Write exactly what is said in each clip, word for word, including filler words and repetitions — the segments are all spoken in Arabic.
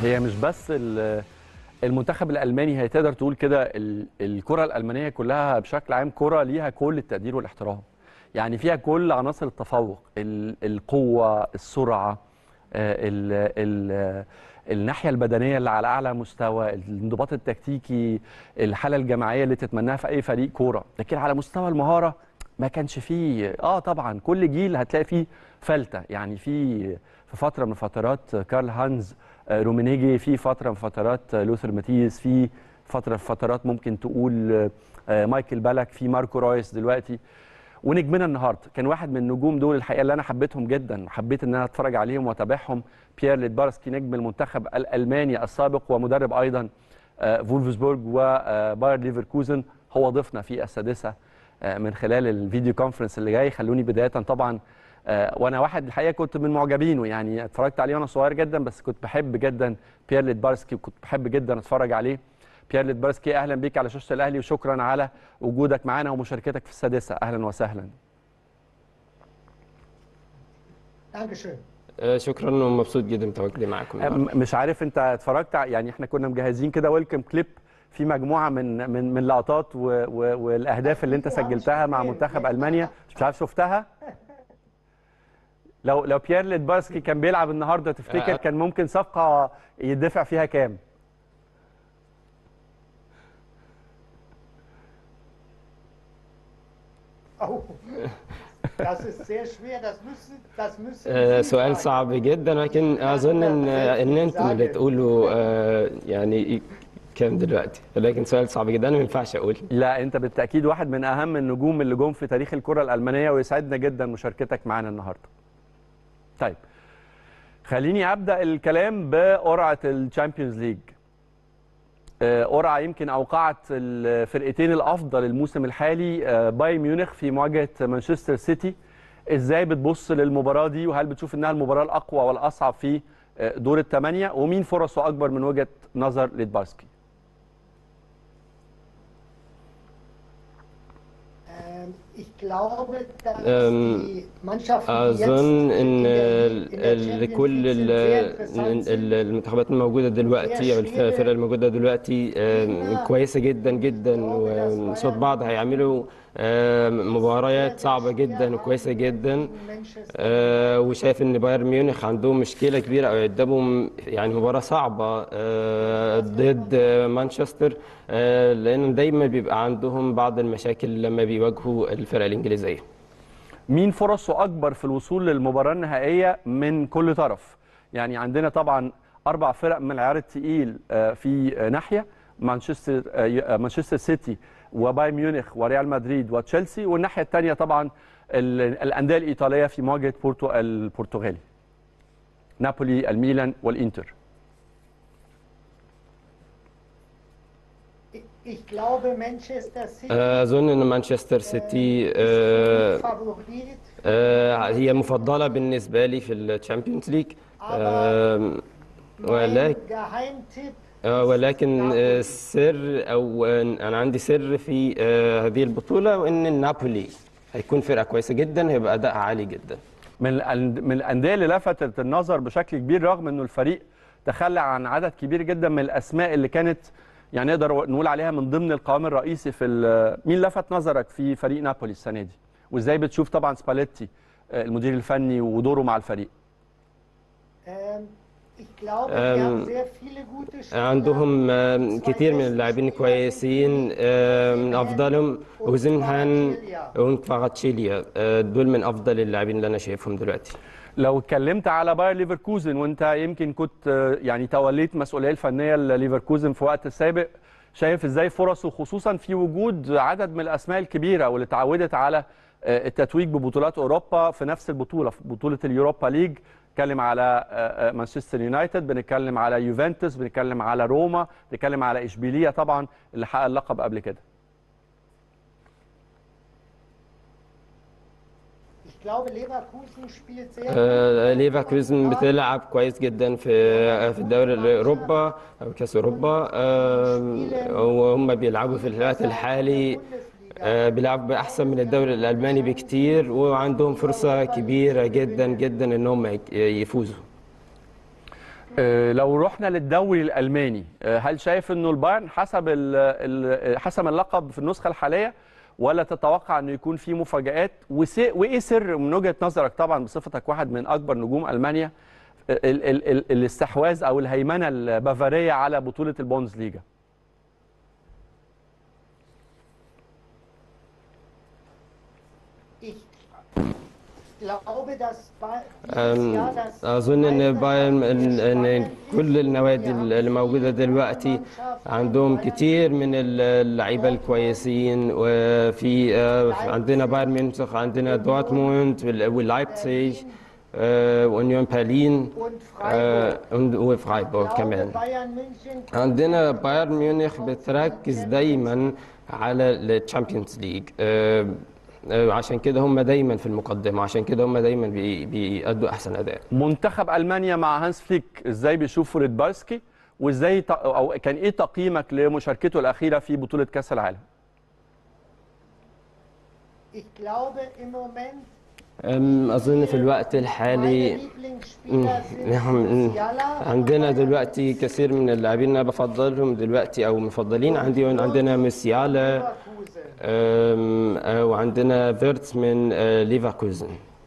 هي مش بس المنتخب الالماني، هي تقدر تقول كده الكره الالمانيه كلها بشكل عام كره ليها كل التقدير والاحترام. يعني فيها كل عناصر التفوق، القوه، السرعه، ال ال الناحيه البدنيه اللي على اعلى مستوى، الانضباط التكتيكي، الحاله الجماعيه اللي تتمناها في اي فريق كوره. لكن على مستوى المهاره ما كانش فيه. اه طبعا كل جيل هتلاقي فيه فلته. يعني في في فتره من فترات كارل هانز رومينيجي، في فتره من فترات لوثر ماتيس، في فتره من فترات ممكن تقول مايكل بالك، في ماركو رويس دلوقتي. ونجمنا النهارده كان واحد من النجوم دول الحقيقه اللي انا حبيتهم جدا، وحبيت ان انا اتفرج عليهم واتابعهم. بيير ليدبارسكي نجم المنتخب الالماني السابق ومدرب ايضا فولفسبورج وباير ليفركوزن، هو ضيفنا في السادسه من خلال الفيديو كونفرنس اللي جاي. خلوني بدايه طبعا، وانا واحد الحقيقه كنت من معجبينه، يعني اتفرجت عليه وانا صغير جدا، بس كنت بحب جدا بيير ليدبارسكي وكنت بحب جدا اتفرج عليه. بيير ليدبارسكي، اهلا بيك على شاشه الاهلي، وشكرا على وجودك معنا ومشاركتك في السادسه. اهلا وسهلا. شكرا ومبسوط جدا بتواجدي معاكم النهارده. مش عارف انت اتفرجت، يعني احنا كنا مجهزين كده ويلكم كليب في مجموعه من من من لقطات والاهداف اللي انت سجلتها مع منتخب المانيا، مش عارف شفتها؟ لو لو بيير ليدبارسكي كان بيلعب النهارده تفتكر كان ممكن صفقه يدفع فيها كام؟ سؤال صعب جدا، لكن اظن ان ان انتم اللي تقولوا يعني كام دلوقتي، لكن سؤال صعب جدا انا ما ينفعش اقول. لا انت بالتاكيد واحد من اهم النجوم اللي جم في تاريخ الكره الالمانيه، ويسعدنا جدا مشاركتك معنا النهارده. طيب خليني ابدا الكلام بقرعه الشامبيونز ليج. قرعه يمكن اوقعت الفرقتين الافضل الموسم الحالي، بايرن ميونخ في مواجهه مانشستر سيتي. ازاي بتبص للمباراه دي، وهل بتشوف انها المباراه الاقوى والاصعب في دور الثمانيه، ومين فرصه اكبر من وجهه نظر ليدبارسكي؟ أظن إن كل المنتخبات الموجودة دلوقتي أو الفرق الموجودة دلوقتي كويسة جدا جدا، وصوت بعض هيعملوا مباريات صعبة جدا وكويسة جدا. وشايف إن بايرن ميونخ عندهم مشكلة كبيرة أو قدامهم يعني مباراة صعبة ضد مانشستر، لأن دايما بيبقى عندهم بعض المشاكل لما بيواجهوا الفرق الإنجليزية. مين فرصه أكبر في الوصول للمباراة النهائية من كل طرف؟ يعني عندنا طبعا أربع فرق من العيار الثقيل في ناحية، مانشستر مانشستر سيتي وبايرن ميونخ وريال مدريد وتشيلسي، والناحية الثانية طبعا الأندية الإيطالية في مواجهة بورتو البرتغالي، نابولي، الميلان والإنتر. أظن أن مانشستر سيتي هي مفضلة بالنسبة لي في الشامبيونز ليج، ولكن ولكن السر أو أنا عندي سر في هذه البطولة، وإن نابولي هيكون فرقة كويسة جدا، هيبقى أداءها عالي جدا. من من الأندية اللي لفتت النظر بشكل كبير، رغم إنه الفريق تخلى عن عدد كبير جدا من الأسماء اللي كانت يعني نقدر نقول عليها من ضمن القوام الرئيسي في مين لفت نظرك في فريق نابولي السنه دي؟ وازاي بتشوف طبعا سباليتي المدير الفني ودوره مع الفريق؟ عندهم كثير من اللاعبين كويسين، من افضلهم اوزنهان وكفاراتشيليا، دول من افضل اللاعبين اللي انا شايفهم دلوقتي. لو اتكلمت على باير ليفركوزن، وانت يمكن كنت يعني توليت مسؤوليه الفنيه لليفركوزن في وقت سابق، شايف ازاي فرصه خصوصا في وجود عدد من الاسماء الكبيره واللي اتعودت على التتويج ببطولات اوروبا في نفس البطوله، في بطوله اليوروبا ليج؟ بنتكلم على مانشستر يونايتد، بنتكلم على يوفنتوس، بنتكلم على روما، بنتكلم على اشبيليه طبعا اللي حقق اللقب قبل كده. ليفركوزن بتلعب كويس جدا في في الدوري الاوروبا او كاس اوروبا، وهم بيلعبوا في الوقت الحالي بيلعبوا احسن من الدوري الالماني بكتير، وعندهم فرصه كبيره جدا جدا انهم يفوزوا. آه، لو رحنا للدوري الألماني، آه، هل شايف انه البايرن حسب ال- ال- حسم اللقب في النسخة الحالية، ولا تتوقع انه يكون في مفاجآت؟ وس- وايه سر من وجهة نظرك طبعا بصفتك واحد من اكبر نجوم ألمانيا ال ال ال الاستحواذ او الهيمنة البافارية على بطولة البوندسليجا؟ أم، أظن إن بايرن إن إن كل النوادي اللي موجودة دلوقتي عندهم كتير من اللعيبة الكويسين، وفي آه، عندنا بايرن ميونخ، عندنا دورتموند ولايبزيج آه، وأونيون برلين آه، وفرايبورغ كمان. عندنا بايرن ميونخ بتركز دايما على الشامبيونز ليج، عشان كده هم دايما في المقدمة، عشان كده هم دايما بي- بيأدوا أحسن أداء. منتخب ألمانيا مع هانس فليك ازاي بيشوفوا ريدبارسكي، وازاي ت- او كان ايه تقييمك لمشاركته الأخيرة في بطولة كأس العالم؟ أم، أظن في الوقت الحالي أم، نعم، عندنا دلوقتي كثير من اللاعبين أنا بفضلهم دلوقتي أو مفضلين عندي، عندنا موسيالا أم، آه، وعندنا فيرتس من آه، ليفركوزن.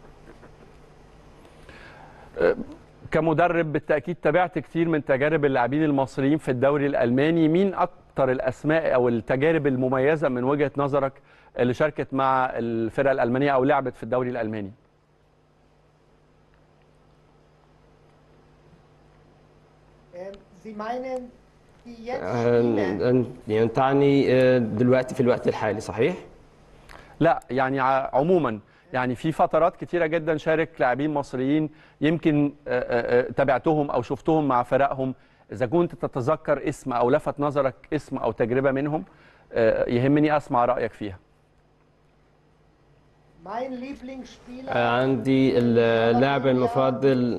كمدرب بالتأكيد تابعت كتير من تجارب اللاعبين المصريين في الدوري الألماني، مين أكتر الأسماء أو التجارب المميزة من وجهة نظرك اللي شاركت مع الفرقة الألمانية أو لعبت في الدوري الألماني؟ آه، يعني تعني آه، دلوقتي في الوقت الحالي صحيح؟ لا يعني ع- عموما، يعني في فترات كتيرة جدا شارك لاعبين مصريين يمكن آه، آه، آه، تابعتهم أو شفتهم مع فرقهم، إذا كنت تتذكر اسم أو لفت نظرك اسم أو تجربة منهم، آه، يهمني أسمع رأيك فيها. آه، عندي اللاعب المفضل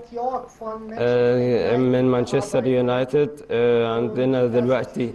آه، من مانشستر يونايتد، آه، عندنا دلوقتي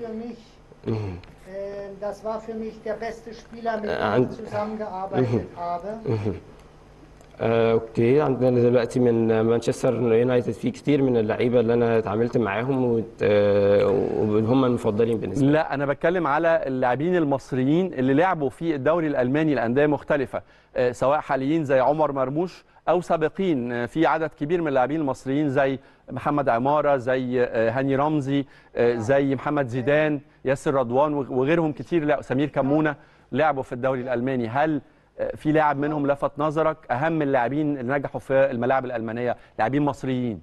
Das war für mich der beste Spieler, mit Äh, dem ich zusammengearbeitet habe. آه، اوكي، عندنا دلوقتي من مانشستر يونايتد في كتير من اللعيبه اللي انا اتعاملت معاهم وت- آه، وهم المفضلين بالنسبه لي. لا أنا بتكلم على اللاعبين المصريين اللي لعبوا في الدوري الألماني لأندية مختلفة، آه، سواء حاليين زي عمر مرموش أو سابقين، آه، في عدد كبير من اللاعبين المصريين زي محمد عمارة، زي آه، هاني رمزي، آه، زي محمد زيدان، ياسر رضوان وغيرهم كتير، لا سمير كمونة لعبوا في الدوري الألماني. هل آه، في لاعب منهم لفت نظرك أهم اللاعبين اللي نجحوا في الملاعب الألمانية، لاعبين مصريين؟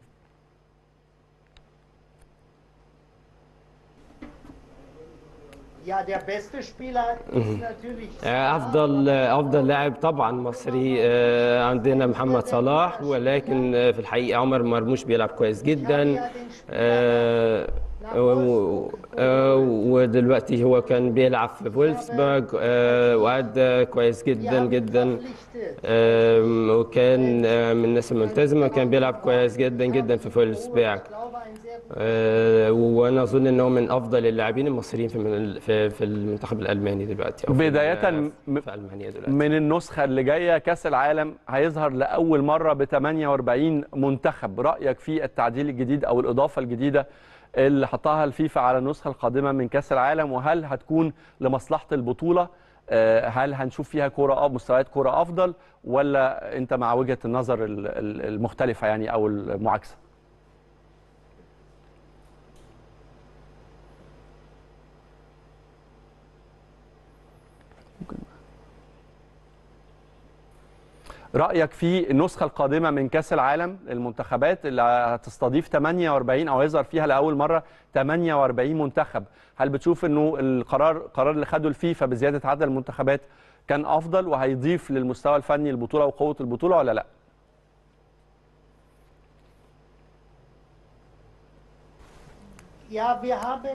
Ja, der beste Spieler ist natürlich آه، افضل افضل لاعب طبعا مصري آه، عندنا محمد صلاح، ولكن آه، في الحقيقه عمر مرموش بيلعب كويس جدا، آه، و- آه، ودلوقتي هو كان بيلعب في فولفسبورغ آه، وأدى كويس جدا جدا، آه، وكان آه، من الناس الملتزمة، كان بيلعب كويس جدا جدا في فولفسبورغ، آه، وانا اظن انه من افضل اللاعبين المصريين في في في المنتخب الالماني دلوقتي، او في بداية م- في المانيا دلوقتي. من النسخة اللي جاية كأس العالم هيظهر لأول مرة ب ثمانية وأربعين منتخب، رأيك في التعديل الجديد أو الإضافة الجديدة اللي حطها الفيفا على النسخة القادمة من كأس العالم، وهل هتكون لمصلحة البطولة؟ آه، هل هنشوف فيها كرة أو مستويات كرة أفضل، ولا أنت مع وجهة النظر ال- ال- المختلفة يعني أو المعاكسة؟ رأيك في النسخة القادمة من كأس العالم للمنتخبات اللي هتستضيف ثمانية وأربعين أو يظهر فيها لأول مرة ثمانية وأربعين منتخب، هل بتشوف إنه القرار القرار اللي خده الفيفا بزيادة عدد المنتخبات كان أفضل وهيضيف للمستوى الفني البطولة وقوة البطولة ولا لا؟ Ja, wir haben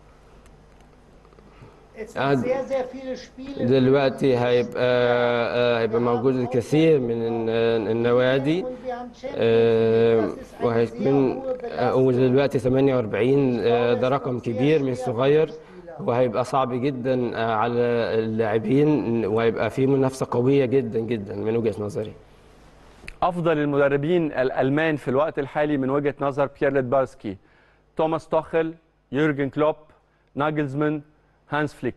es sind آه، sehr, sehr viele Spiele. دلوقتي هيبقى آه، هيبقى موجود الكثير من الن- النوادي، Und wir haben Champions آه، League. Das ist eine sehr وهيكون hohe آه، Belastung. ودلوقتي ثمانية وأربعين آه، ده رقم كبير مش صغير، وهيبقى صعب جدا آه، على اللاعبين، وهيبقى فيه منافسة قوية جدا جدا من وجهة نظري. افضل المدربين الالمان في الوقت الحالي من وجهه نظر بيير ليدبارسكي: توماس توخل، يورجن كلوب، ناجلزمان، هانس فليك.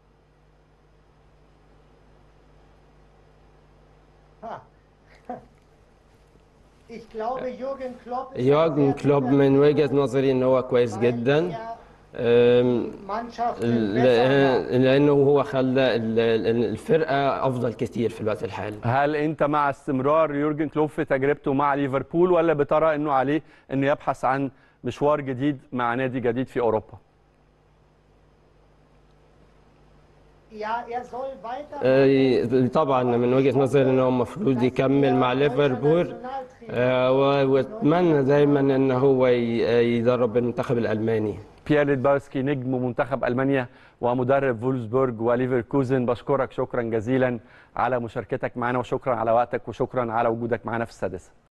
Ich glaube, Jürgen Klopp ist يورجن كلوب من وجهة نظري ان هو كويس جدا، أم، Mannschaften besser لأ- لانه هو خلى ال- ال- الفرقة افضل كتير في الوقت الحالي. هل انت مع استمرار يورجن كلوب في تجربته مع ليفربول، ولا بترى انه عليه انه يبحث عن مشوار جديد مع نادي جديد في اوروبا؟ Ja, er soll weiter أه، طبعا من وجهة نظري ان هو المفروض يكمل مع ليفربول، أه، و- واتمنى دايما ان هو ي- يدرب المنتخب الالماني. بيير ليدبارسكي نجم منتخب المانيا ومدرب فولفسبورج وليفركوزن، بشكرك شكرا جزيلا على مشاركتك معنا، وشكرا على وقتك، وشكرا على وجودك معنا في السادسه.